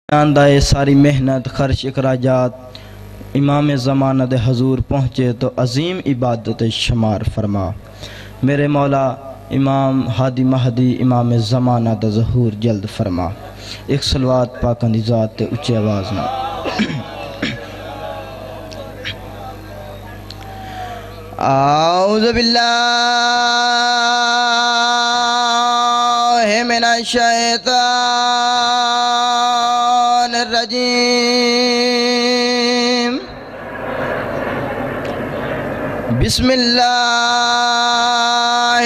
آندائے ساری محنت خرچ اخراجات امام زمانہ دے حضور پہنچے تو عظیم عبادت شمار فرما۔ میرے مولا امام ہادی مہدی امام زمانہ دا ظہور جلد فرما۔ ایک صلوات پاکاں دی ذات تے اچھی آواز میں اعوذ باللہ من الشیطان الرجیم بسم اللہ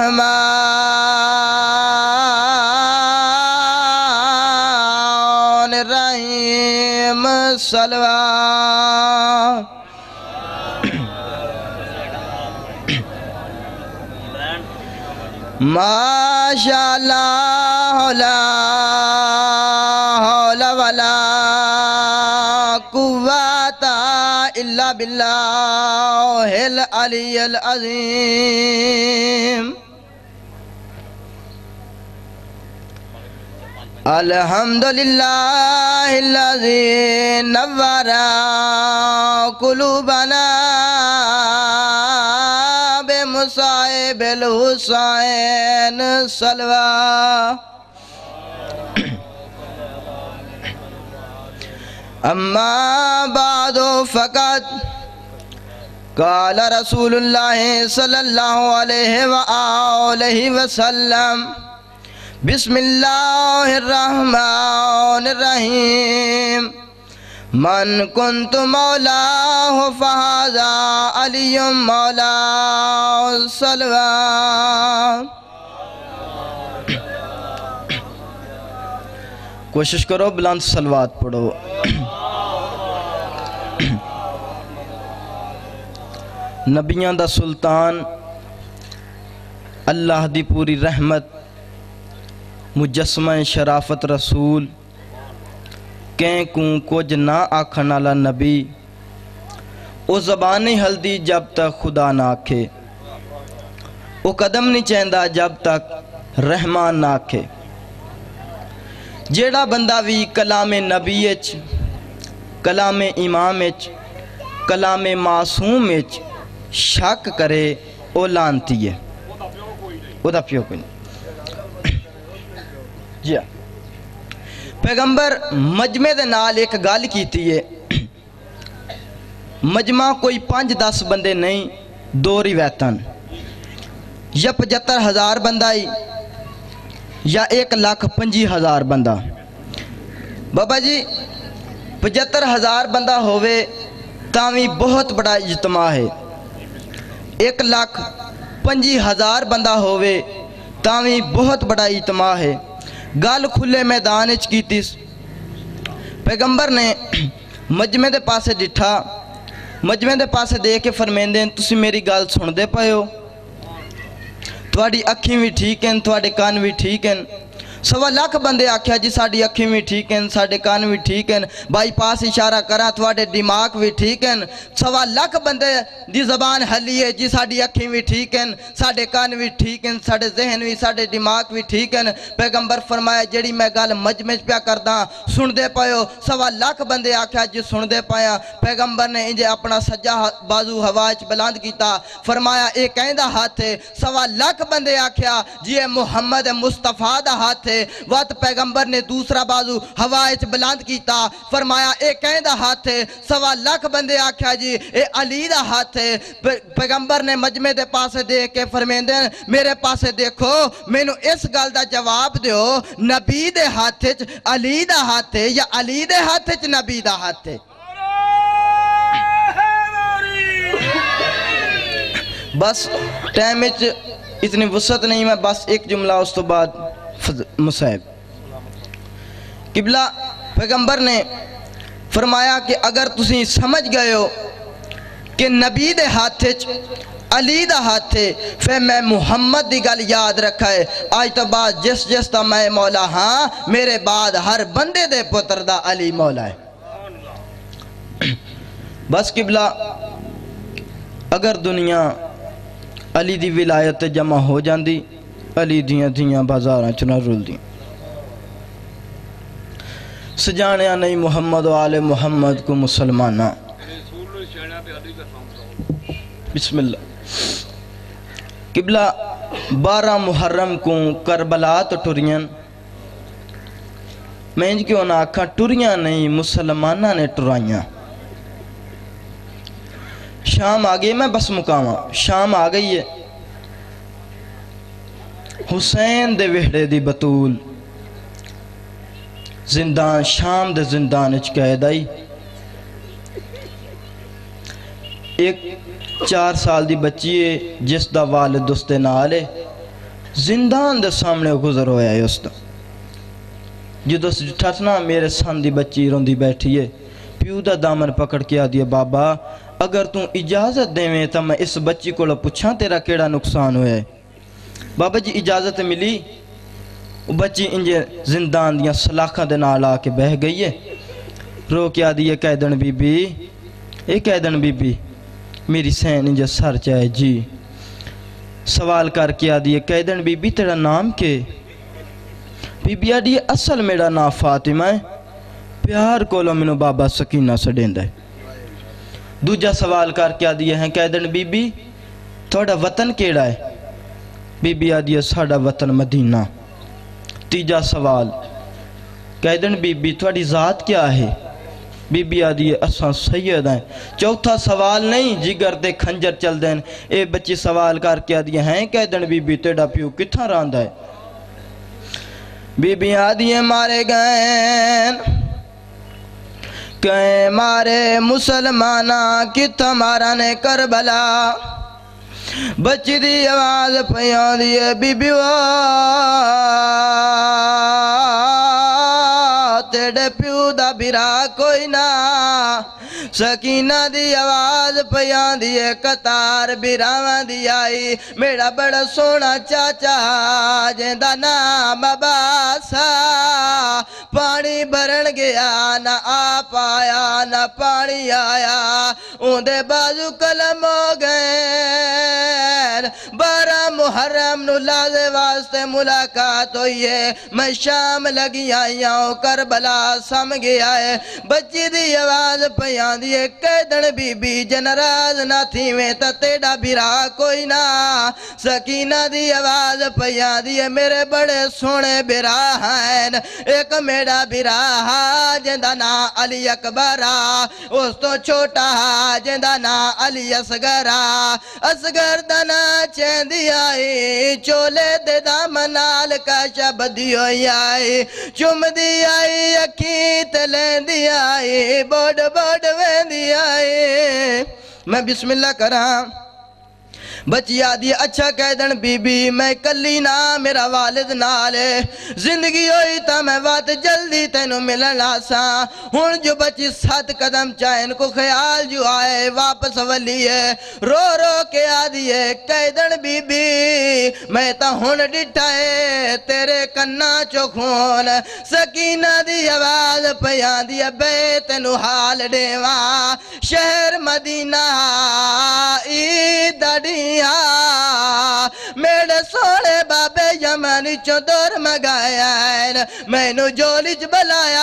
الرحمن الرحیم صلوات ماشاءاللہ لا حول ولا قوت الا باللہ العلی العظیم۔ الحمدللہ الذی نور قلوبنا بمصائب الحسین صلوات۔ اما بعد فقط قال رسول اللہ صلی اللہ علیہ وآلہ وسلم بسم اللہ الرحمن الرحیم من کنت مولاہ فہذا علی مولاہ صلوات۔ کوشش کرو بلند صلوات پڑھو۔ نبیاں دا سلطان اللہ دی پوری رحمت مجسمہ شرافت رسول کہیں کوں کچھ نہ آکھن والا نبی او زبانی ہلدی جب تک خدا نہ آکھے او قدم نہیں چہندہ جب تک رحمان نہ آکھے۔ جیڑا بندہ بھی کلام نبی اچ کلام امام اچ کلام معصوم اچ شک کرے او لانتی ہے، او دا پیو کوئی نہیں۔ جی ہاں پیغمبر مجمع دے نال ایک گال کیتی ہے۔ مجمع کوئی 5-10 بندے نہیں، 2 روایتاں یا 75,000 بندہ ہی یا 1,25,000 بندہ۔ بابا جی 75,000 بندہ ہوئے تاوی بہت بڑا اجتماع ہے، 1,25,000 بندہ ہوئے تاوی بہت بڑا اجتماع ہے۔ گال کھلے میدان اچ کیتی، پیغمبر نے مجمع دے پاسے ڈٹھا، مجمع دے پاسے دے کے فرمیندے تسی میری گال سن دے پائے ہو، تواڈی اکھیں بھی ٹھیک ہیں، تواڈے کان بھی ٹھیک ہیں۔ 1.25 لاکھ بندے آکھیا جی ساڑی اکھیں بھی ٹھیک ہیں، ساڑے کان بھی ٹھیک ہیں، بائی پاس اشارہ کرا تواڈے دماغ بھی ٹھیک ہیں۔ 1.25 لاکھ بندے دی زبان ہلی ہے جی ساڑی اکھیں بھی ٹھیک ہیں، ساڑے کان بھی ٹھیک ہیں، ساڑے ذہن بھی ساڑے دماغ بھی ٹھیک ہیں۔ پیغمبر فرمایا جڑی میں گال مجمع پیا کردہ سن دے پائے ہو، 1.25 لاکھ بندے آکھیا جی سن دے پایا۔ پیغمبر نے انجھے اپنا سجا بازو ہواچ بلند کیتا، فرمایا ایک کہندہ ہاتھ ہے۔ 1.25 لاکھ بندے آکھیا جی محمد مصطفیٰ دا ہاتھ ہے، وقت پیغمبر نے دوسرا بازو ہوائچ بلند کیتا، فرمایا اے کہندہ ہاتھ ہے۔ 1.25 لاکھ بندے آکھیا جی اے علی دا ہاتھ ہے۔ پیغمبر نے مجمع دے پاسے دے کے فرمیندے میرے پاسے دیکھو مینو اس گل دا جواب دیو نبی دے ہاتھ ہے علی دا ہاتھ ہے یا علی دے ہاتھ ہے نبی دا ہاتھ ہے؟ بس ٹائم اچ اتنی وسعت نہیں، میں بس ایک جملہ اس تو بعد مصائب۔ قبلہ پیغمبر نے فرمایا کہ اگر تسی سمجھ گئے ہو کہ نبی دے ہاتھے علی دا ہاتھے پھر میں محمد دی گل یاد رکھا ہے، آج تو بعد جس تا میں مولا ہاں میرے بعد ہر بندے دے پتر دا علی مولا ہے۔ بس قبلہ اگر دنیا علی دی ولایت جمع ہو جاندی، علی دیاں بازاراں چنا رول دی۔ سجانیا نہیں محمد و آل محمد کو مسلمانہ. بسم اللہ. قبلہ 12 محرم کو کربلا تو ٹریاں میں انج کیوں نہ آکھاں ٹریاں نہیں مسلمانہ نے ٹرائیاں. شام آگئی میں بس مقامہ شام آگئی ہے. حسین دے وحڑے دی بطول زندان شام دے زندان اچ قید آئی. ایک 4 سال دی بچی ہے جس دا والد اس دے نالے زندان دے سامنے گزر ہویا ہے. اس دا جدو سے ٹھٹنا میرے سان دی بچی روندی بیٹھی ہے. پیو دا دامن پکڑ کے آدھی ہے بابا اگر تم اجازت دے میں تا میں اس بچی کو پوچھاں تیرا کیڑا نقصان ہویا ہے. بابا جی اجازت ملی. بچی انجے زندان دیاں سلاخاں دے نال آ کے بہ گئی ہے. رو کے آدھی ہے قیدن بی بی اے قیدن بی بی میری سین انجے سر چاہے جی. سوال کر کے آدھی ہے قیدن بی بی تیرا نام کے؟ بی بی آدھی ہے اصل میرا نام فاطمہ ہے پیار کولو منو بابا سکینہ سڈیندہ ہے. دوجہ سوال کر کے آدھی ہے قیدن بی بی تھوڑا وطن کیڑا ہے؟ بی بی آدھی ہے ساڑا وطن مدینہ. تیجہ سوال قیدن بی بی تھوڑی ذات کیا ہے؟ بی بی آدھی ہے اساں سید ہیں. چوتھا سوال نہیں جگر دے کھنجر چل دیں. اے بچی سوال کر کے آدھی ہیں قیدن بی بی تیڑا پیو کتھاں راندہ ہے؟ بی بی آدھی ہے مارے گئیں کہیں مارے مسلمانہ کتھا مارا نے کربلا. بچی دی آواز پیاں دیئے بی بی تیڑے پیو دا برا کوئی نہ. سکینہ دی آواز پیاں دیئے قطار براواں دی آئی میرا بڑا سونا چاچا جیندہ نام باسا. پانی بھرن گیا نہ آپ آیا نہ پانی آیا اندے بازو کلم ہو گئے. 12 محرم نو لازے واسطے ملاقات ہوئی ہے. میں شام لگی آئیاں ہوں کربلا سم گیا ہے. بچی دی آواز پیاں دیئے قیدن بی بی جنراز نہ تھی میں تا تیڑا برا کوئی نہ. سکینہ دی آواز پیاں دیئے میرے بڑے سونے برا ہیں. ایک میڑا برا جندہ نا علی اکبرہ اس تو چھوٹا جندہ نا علی اصغرہ. اصغر دنا چیندی آئی چولے دے دامنال کا شبدی ہوئی آئی چم دی آئی اکھی تلین دی آئی بوڑ بوڑ وین دی آئی. میں بسم اللہ کراں. بچی آدھی اچھا قیدن بی بی میں کلی نہ میرا والد نالے زندگی ہوئی تا میں بات جلدی تینوں ملن لاسا. ہون جو بچی 7 قدم چاہن کو خیال جو آئے واپس ولیے رو رو کے آدھی ہے قیدن بی بی میں تا ہون ڈٹھائے تیرے کنہ چو خون. سکینہ دی آواز پیاں دی بے تینوں حال دیواں شہر مدینہ دڑی میرے سوڑے بابے یمنی چو دور مگایا ہے میں نو جولیج بلایا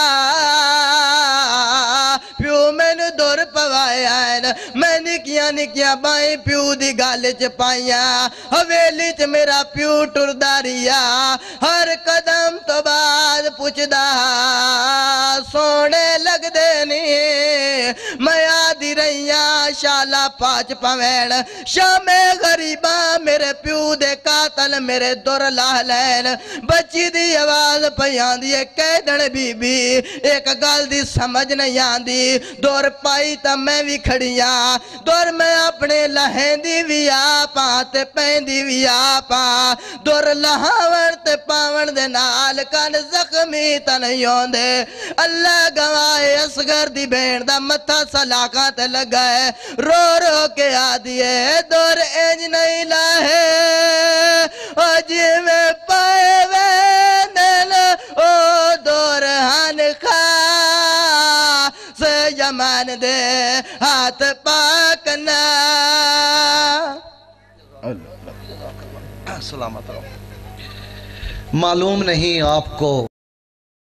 پیو میں نو دور پوایا ہے. میں نکیاں بائیں پیو دی گالے چ پائیا حویلی چ میرا پیو ٹرداریا ہر قدم تو بعد پوچھ دا سونے لگ دینی. میں آدھی رہیاں شالا پاچ پوین شام غریباں میرے پیو دے قاتل میرے دور لالین. بچی دی آواز پیاں دی قیدن بی بی ایک گال دی سمجھ نہیں آندی. دور پائی تا میں بھی کھڑیاں دور میں اپنے لہین دی بھی آپاں تے پین دی بھی آپاں دور لہاون تے پاون دے نال کان زخمی تا نہیں ہوندے. اللہ گوائے اصغر دی بین دا متھا سلاکاں تے لگائے رو رو کے آدھیے دور اینج نہیں لاہے آجی میں پائے وینن او دور ہن خواہ سے یمن دے ہاتھ پاکنا. سلامت رہو. معلوم نہیں آپ کو